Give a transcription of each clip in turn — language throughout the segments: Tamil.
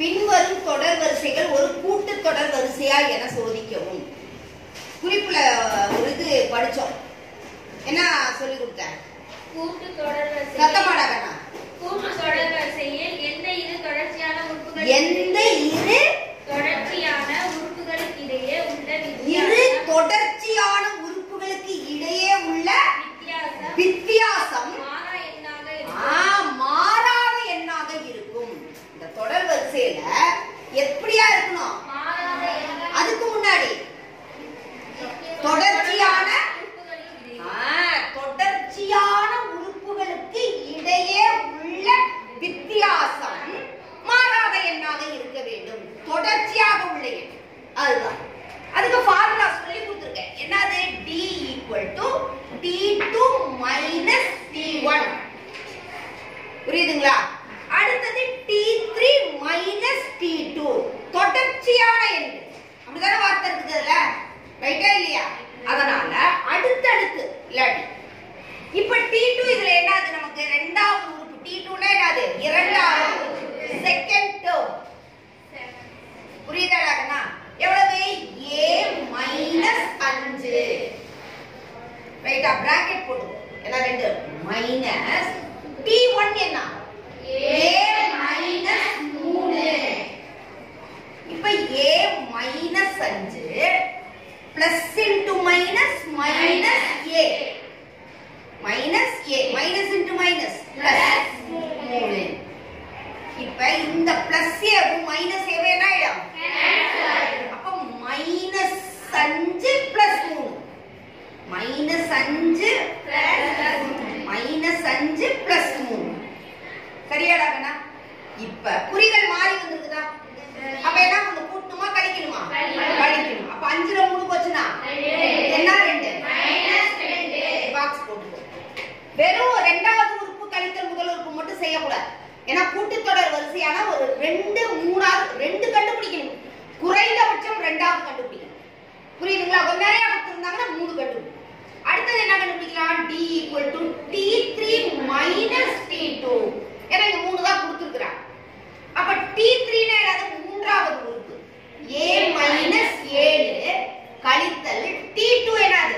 பின்வரும் தொடர் வரிசைகள் ஒரு கூட்டு தொடர் வரிசையா என சோதிக்கவும். குறிப்புல ஒரு இது படிச்சோம். என்ன சொல்லி கொடுத்தேன்? கூட்டு தொடர் வரிசை. சத்தமாடாகண்ணா. கூட்டு தொடர் வரிசையில் எந்த இரு தொடர்ச்சியான உறுப்புகளுக்கு இடையே உள்ள வித்தியாசம் மாறாத எண்ணாக இருக்கும். இந்த தொடர் வரிசையில எப்படியா இருக்கணும்? அதுக்கு முன்னாடி தொடர்ச்சியான உறுப்புகளுக்கு இடையே உள்ள வித்தியாசம் மாறாத எண்ணாக இருக்க வேண்டும். தொடர்ச்சியாக உள்ள எண் அதுதான். அதுக்கு ஃபார்முலா சொல்லி கொடுத்திருக்கேன். என்னது? D = T2 - T1. புரியுதுங்களா? அடுத்தது T3 - T2. தொடர்ச்சியான எண். அப்படிதானே வார்த்தை இருக்குதுல? ரைட்டா இல்லையா? அதனால அடுத்தடுத்து இல்லாட்டி இப்ப T2 இதுல என்னது? நமக்கு இரண்டாவது உறுப்பு. T2 னா என்னது? இரண்டாவது செகண்ட் டேர்ம். புரியுதாடாங்கண்ணா? எவ்வளவு? A - 5. ரைட்டா? பிராக்கெட் போடு. என்ன ரெண்டு மைனஸ் T1 என்ன? A - 3. இப்ப A - 5 plus into minus minus A minus A minus into minus plus 3. இப்ப இந்த பிளஸ் A மைனஸ் A என்ன ஆயிடும்? அப்ப மைனஸ் 5 பிளஸ் 3 மைனஸ் 5 பிளஸ் 3 சரியாடாங்கண்ணா? இப்ப குறிகள் மாறி வந்திருக்குதா? அப்ப என்ன பண்ணணும்? கூட்டணுமா கழிக்கணுமா? கழிக்கணும். அப்ப 5ல 3 போச்சுனா என்ன? 2 பாக்ஸ் போட்டுக்கோ. வெறும் இரண்டாவது உறுப்பு கழித்தல் முதல் உறுப்பு மட்டும் செய்யக்கூடாது. ஏன்னா கூட்டுத்தொடர் வரிசையான ஒரு 2 3 2 கண்டுபிடிக்கணும். குறைந்தபட்சம் 2வது கண்டுபிடிக்கணும். புரியுதுங்களா? கொஞ்சம் நிறைய கொடுத்திருந்தாங்கன்னா 3 கண்டுபிடிக்கணும். அடுத்தது என்ன கண்டுபிடிக்கலாம்? D = T3 - T2. ஏன்னா இந்த 3 தான் கொடுத்திருக்காங்க. அப்ப T3 னா என்னது? மூன்றாவது உறுப்பு. A - 7 கழித்தல் T2 என்னது?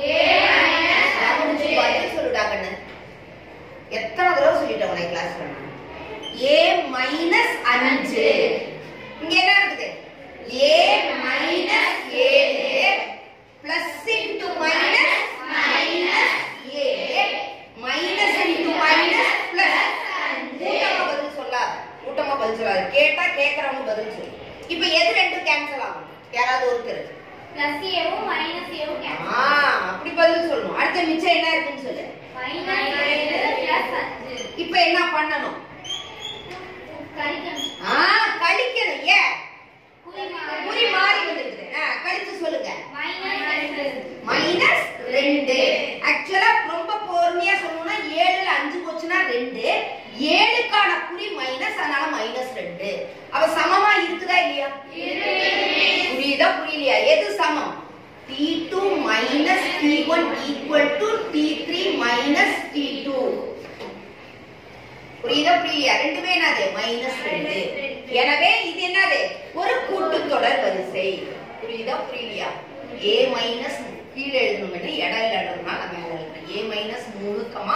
சொல்லுடா கண்ணு. எத்தனை தடவை சொல்லிட்டேன் உனக்கு கிளாஸ்ல? A - 5. இங்க என்ன இருக்குது? A - 7 plus into minus minus A minus into minus plus. கூட்டமா பதில் சொல்லாத. கூட்டமா பதில் சொல்லாத. கேட்டா கேக்குறவங்க பதில் சொல்லு. இப்ப எது ரெண்டும் கேன்சல் ஆகும்? யாராவது ஒருத்தர் பிளஸ் ஏவும் மைனஸ் ஏவும் கேன்சல். அப்படி பதில் சொல்லணும். அடுத்த மிச்சம் என்ன இருக்குன்னு சொல்லு. Minus 7 plus 5. இப்ப என்ன பண்ணணும்? கழிக்கணும். கழிக்கணும். ஏன்? குறி மாறி வந்திருக்குது. கழிச்சு சொல்லுங்க. மைனஸ் 2. ஆக்சுவலா ரொம்ப பொறுமையா சொல்லணும்னா 7ல 5 போச்சுன்னா 2. 7க்கான குறி மைனஸ், அதனால மைனஸ் 2. அவ சமமா இருக்குதா இல்லையா? புரியுதா புரியலையா? எது சமம்? T2 - T1 = T3 - T2. புரியுதா புரியலையா? ரெண்டுமே என்னது? மைனஸ் 2. எனவே இது என்னது? ஒரு கூட்டுத்தொடர் வரிசை. புரியுதா புரியலையா? A மைனஸ் கீழே எழுதணும். இடம் இல்லைன்றதுனால நான் மேல எழுதுறேன். A - 3, A -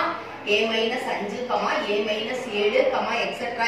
5, A - 7, எக்ஸெட்ரா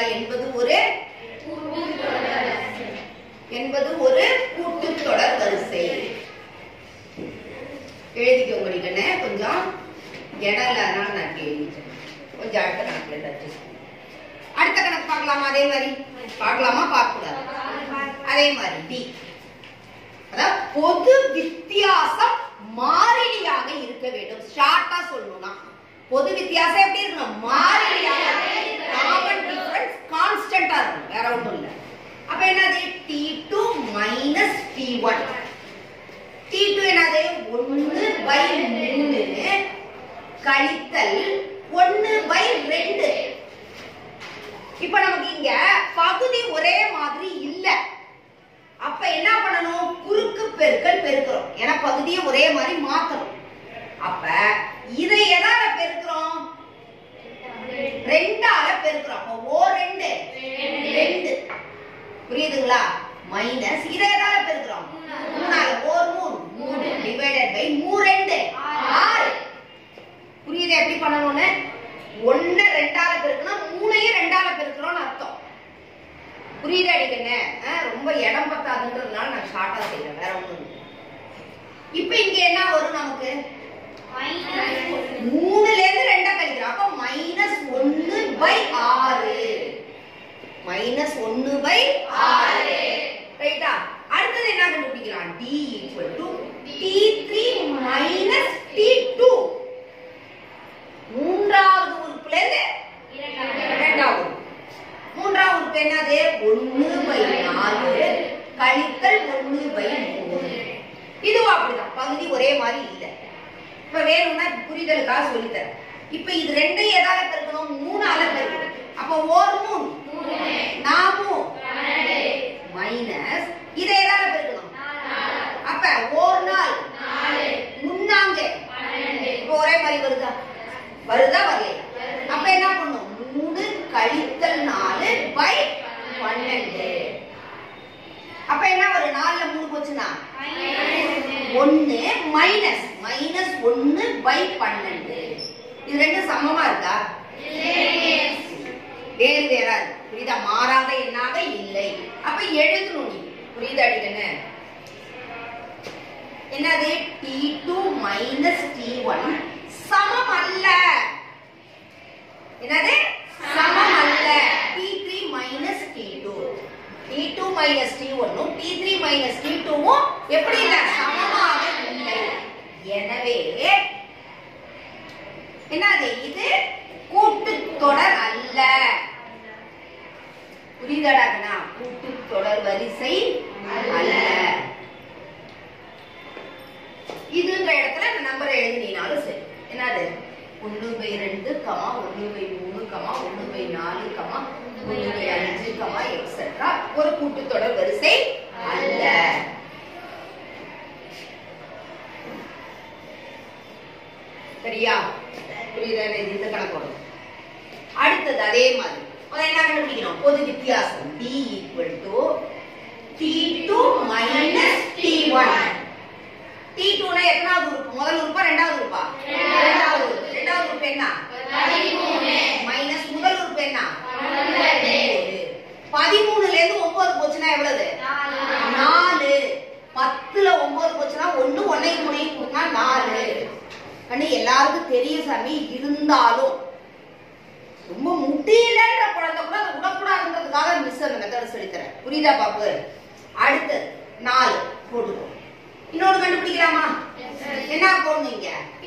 என்பது ஒரு கூட்டுத்தொடர் வரிசை. எழுதிக்கோங்க. நீங்க கொஞ்சம் இடம் இல்லாதனால நான் எழுதிட்டேன். கொஞ்சம் அடுத்த கணக்குல அடுத்த கணக்கு பார்க்கலாமா? அதே மாதிரி பார்க்கலாமா? பார்க்க கூடாது. அதே மாதிரி D. அதாவது பொது வித்தியாசம் மாறிலியாக இருக்க வேண்டும். ஷார்ட்டா சொல்லணும்னா பொது வித்தியாசம் எப்படி இருக்கணும்? மாறிலியாக. காமன் டிஃபரன்ஸ் கான்ஸ்டன்டா இருக்கணும். வேற ஒண்ணும் இல்ல. அப்ப என்னது? T2 - T1. T2 என்னது? 1/3 கழித்தல் 1/2. இப்ப நமக்கு இங்க பகுதி ஒரே மாதிரி இல்ல. அப்ப என்ன பண்ணணும்? குறுக்கு பெருக்கல் பெருக்கிறோம். ஏன்னா பகுதியை ஒரே மாதிரி மாத்தணும். அப்ப இதை எதால பெருக்கிறோம்? 2ஆல பெருக்கிறோம். அப்ப O 2 2 பெருக்கலா மைனஸ் இதை எதால பெருக்கிறோம் 3ஆல 3 டிவைடட் பை 3 6. புரியுது எப்படி பண்ணணும்னு? 1 2ஆல பெருக்கணும் 3ஐயும் 2ஆல பெருக்கிறோம்னு அர்த்தம். புரியுது அடிக்கண்ணே? ரொம்ப இடம் பத்தாதுன்றதுனால நான் ஷார்ட்டா செய்யறேன், வேற ஒண்ணும் இல்லை. இப்போ இங்க என்ன வரும் நமக்கு? 3ல இருந்து 2 கழிக்கிறோம். அப்ப -1/6. -1/6. ரைட்டா? அடுத்து என்ன கண்டுபிடிக்கலாம்? D T3 - T2. மூன்றாவது உறுப்புல இருந்து இரண்டாவது. மூன்றாவது உறுப்பு என்னது? 1/4 கழித்தல் 1/3. இதுவும் அப்படிதான், பகுதி ஒரே மாதிரி இல்ல. இப்ப வேணும்னா புரிதலுக்காக சொல்லித்தரேன். இப்ப இது ரெண்டையும் எதால பெருக்கணும்? 3ஆல பெருக்கணும். அப்ப 3 4 மைனஸ் இதை எதால பெருக்கணும்? அப்ப 1 நாள் 3 இப்ப ஒரே மாதிரி வருதா? வரலையா? அப்ப என்ன பண்ணும்? 3 கழித்தல் 4/12. அப்ப என்ன வரும்? 4ல 3 போச்சுன்னா 1 மைனஸ் -1/12. இது ரெண்டும் சமமா இருக்கா? வேறு வேறா இருக்கு. புரியுதா? மாறாத எண்ணாக இல்லை. அப்ப எழுதணும் நீ. புரியுதா அடிக்கண்ணே? என்னது? T2 - T1 சமம் அல்ல. என்னது? சமம் அல்ல. T3 - T2 T2 - T1 T3 - T2 எப்படி இல்ல? சமமாக இல்லை. எனவே என்னது? இது கூட்டுத்தொடர் அல்ல. புரியுதாடா? கூட்டுத்தொடர் வரிசை அல்ல. இதுன்ற இடத்துல அந்த நம்பரை எழுதினாலும் சரி. என்னது? 1/2, 1/3, 1/4, 1/5, எக்ஸெட்ரா ஒரு கூட்டுத்தொடர் வரிசை அல்ல. சரியா? புரியுதா? இந்த கணக்கோட அடுத்தது அதே மாதிரி என்ன கண்டுபிடிக்கணும்? பொது வித்தியாசம் D T2 - T1. T2 னா எத்தனாவது உறுப்பு? முதல் உறுப்பா இரண்டாவது உறுப்பா? இரண்டாவது உறுப்பு. இரண்டாவது உறுப்பு என்ன? 13 மைனஸ் முதல் உறுப்பு என்ன? 19. 13ல இருந்து 9 போச்சுனா எவ்வளவு? 4. 10ல 9 போச்சுனா 1 1 3 கூட்டினா 4. கண்ணு எல்லாருக்கும் தெரியும் சாமி. இருந்தாலும் ரொம்ப முடியலன்ற குழந்தை கூட அதை விடக்கூடாதுன்றதுக்காக மிஸ் அந்த மெத்தட் சொல்லித்தரேன். புரியுதா பாப்பு? அடுத்து 4 போட்டுக்கோ. இன்னொரு கண்டுபிடிக்கலாமா? என்ன போடுங்க?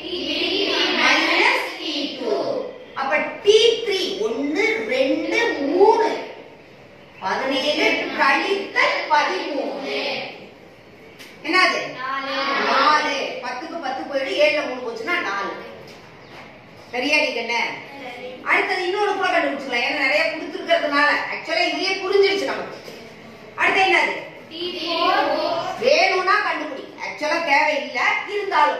-T2. அப்ப T3 1 2 3 17 கழித்தல் 13. என்னது? 4. 10க்கு 10 போயிடு. 7ல 3 போச்சுன்னா 4. சரியா நீங்க? அடுத்தது இன்னொரு கூட கண்டுபிடிச்சலாம். ஏன்னா நிறைய கொடுத்துருக்கிறதுனால ஆக்சுவலா இதுலயே புரிஞ்சிருச்சு நமக்கு. அடுத்து என்னது? வேணும்னா கண்டுபிடி. ஆக்சுவலா தேவையில்லை, இருந்தாலும்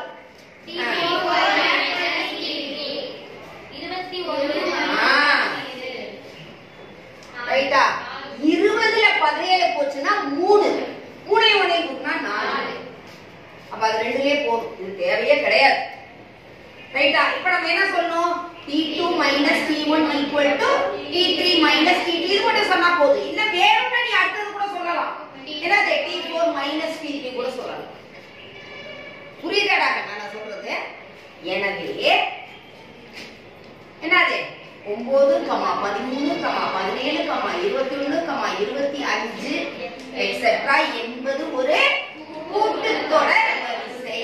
ரைட்டா? 20ல 17 போச்சுன்னா 3 3 1 கூட்டினா 4. அப்ப அது ரெண்டுலயே போதும். இது தேவையே கிடையாது. ரைட்டா? இப்ப நம்ம என்ன சொல்லணும்? T2 - T1 T3 - T2. இது மட்டும் சொன்னா போதும். இல்ல வேணும்னா நீ அடுத்தது கூட சொல்லலாம். என்னது? T4 - T3 கூட சொல்லலாம். புரியுதாடா நான் சொல்றது? எனவே என்னது? 9, 13, 17, 21, 25 எக்ஸெட்ரா என்பது ஒரு கூட்டுத்தொடர் வரிசை.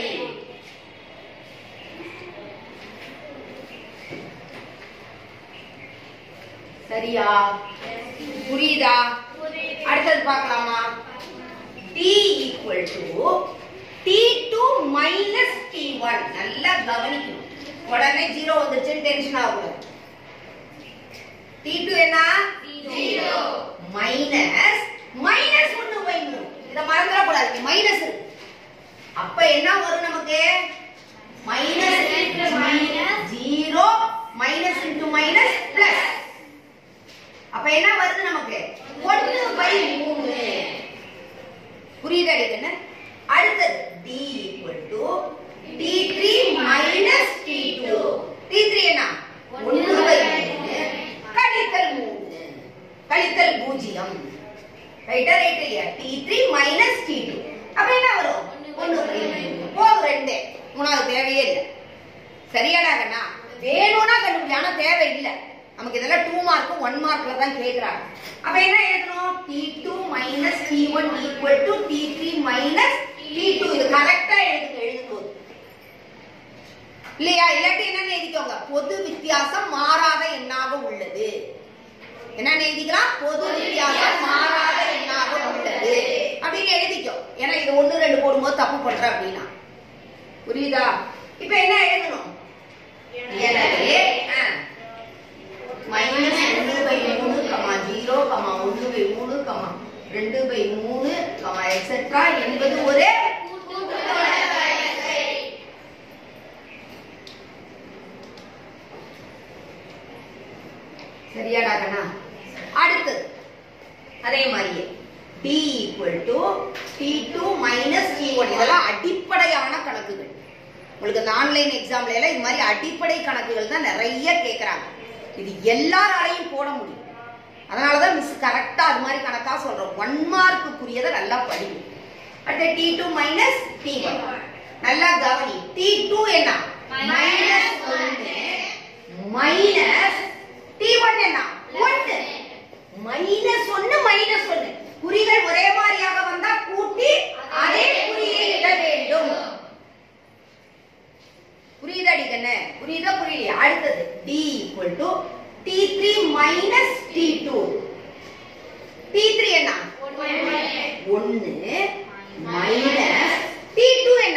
சரியா? புரியுதா? அடுத்தது பார்க்கலாமா? T T2 - T1. நல்லா கவனிக்கணும். உடனே 0 வந்துச்சு டென்ஷன் ஆகும். T2 என்ன? 0 மைனஸ் -1/3. இத மறந்துட கூடாது. மைனஸ் இருக்கு. அப்ப என்ன வரும் நமக்கு? Minus 0 minus into minus plus. அப்ப என்ன வருது நமக்கு? 1/3. புரியுதா என்ன? அடுத்தது d equal to t3 minus t2. t3 என்ன? 1/3 கழித்தல் 3 கழித்தல் 0. ரைட்டா ரைட்லையா? t3 minus t2. அப்ப என்ன வரும்? 1/3. போதும் ரெண்டு. மூணாவது தேவையே இல்லை. சரியாடா கண்ணா? வேணும்னா கண்டுபிடி, ஆனா தேவை இல்லை. நமக்கு இதெல்லாம் 2 மார்க் 1 மார்க்ல தான் கேக்குறாங்க. அப்ப என்ன எழுதணும்? t2 minus t1 equal to t3 minus t2. இது கரெக்டா எழுதும்போது இல்லையா? இல்லாட்டி என்ன எழுதிக்கோங்க? பொது வித்தியாசம் மாறாத எண்ணாக உள்ளது. என்ன எழுதிக்கலாம்? பொது வித்தியாசம் மாறாத எண்ணாக உள்ளது அப்படின்னு எழுதிக்கோ. ஏன்னா இது 1 2 போடும்போது தப்பு பண்ற அப்படின்னா. புரியுதா? இப்ப என்ன எழுதணும்? எனவே minus 1/3, 0, 1/3, 2/3, etc. என்பது ஒரு சரியாடா கண்ணா? அடுத்து அதே மாதிரியே d equal to t2 minus t1. இதெல்லாம் அடிப்படையான கணக்குகள். உங்களுக்கு இந்த ஆன்லைன் எக்ஸாம்ல எல்லாம் இது மாதிரி அடிப்படை கணக்குகள் தான் நிறைய கேட்கறாங்க. இது எல்லாராலையும் போட முடியும். அதனாலதான் மிஸ் கரெக்டா அது மாதிரி கணக்கா சொல்றோம். 1 மார்க்குரியதை நல்லா படிங்க. அடுத்து t2 minus t1. நல்லா கவனி. t2 என்ன? -1 minus t1 என்ன? 1 -1 குறிகள் ஒரே மாதிரியாக வந்தா கூட்டி அதே குறியை இட வேண்டும். புரியுதாடி கண்ணே? புரியுதா புரியலையா? அடுத்தது d equal to t3 minus t2. t3 என்ன? 1 minus t2 என்ன?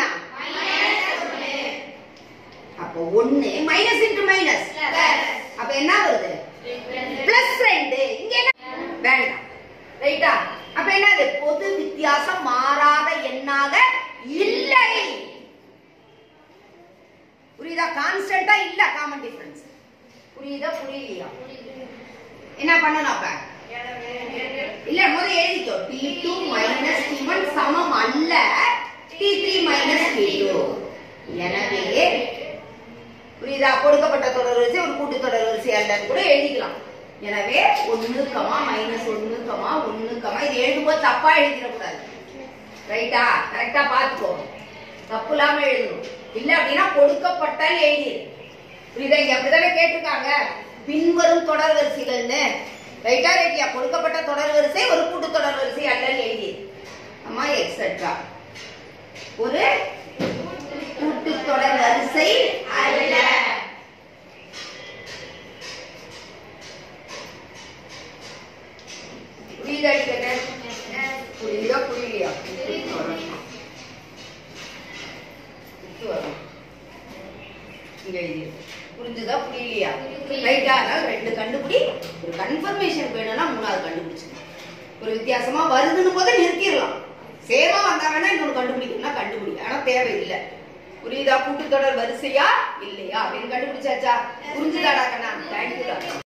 அப்போ 1 minus into minus அப்ப என்ன வருது? plus 2. இங்க என்ன? வேண்டாம். ரைட்டா? அப்ப என்னது? பொது வித்தியாசம் மாறாத எண்ணாக இல்லை. புரியுதா? கான்ஸ்டன்டா இல்ல காமன் டிஃபரன்ஸ். புரியுதா புரியலையா? என்ன பண்ணணும் அப்ப? இல்ல முதல்ல எழுதிக்கோ. t2 minus t1 சமம் அல்ல t3 minus t2. எனவே புரியுதா? கொடுக்கப்பட்ட தொடர் வரிசை ஒரு கூட்டு தொடர் வரிசை அல்லன்னு கூட எழுதிக்கலாம். எனவே 1, -1, 1, இது எழுதும்போது தப்பா எழுதிடக்கூடாது. ரைட்டா? கரெக்டா பாத்துக்கோ. தப்பு இல்லாம எழுதணும். இல்ல அப்படின்னா கொடுக்கப்பட்டால் எழுதிடு. புரியுதா? இங்க அப்படிதானே கேட்டிருக்காங்க, பின்வரும் தொடர் வரிசைகள்னு. ரைட்டா ரைட்டியா? கொடுக்கப்பட்ட தொடர் வரிசை ஒரு கூட்டு தொடர் வரிசை அல்லன்னு எழுதிடு. அம்மா எக்ஸெட்ரா ஒரு கூட்டு தொடர் வரிசை அல்ல. புரியுதா? புரியுதா புரியலையா? புரிஞ்சுதா புரியலையா? ரைட்டா? அதனால 2 கண்டுபிடி. ஒரு கன்ஃபர்மேஷன் வேணும்னா 3வது கண்டுபிடிச்சு ஒரு வித்தியாசமா வருதுன்னு போது நிறுத்திடலாம். சேமா வந்தா வேணா இன்னொரு கண்டுபிடிக்கணும்னா கண்டுபிடி. ஆனா தேவையில்லை. புரியுதா? கூட்டுத்தொடர் வரிசையா இல்லையா அப்படின்னு கண்டுபிடிச்சாச்சா? புரிஞ்சுதாடா கண்ணா? தேங்க்யூடா.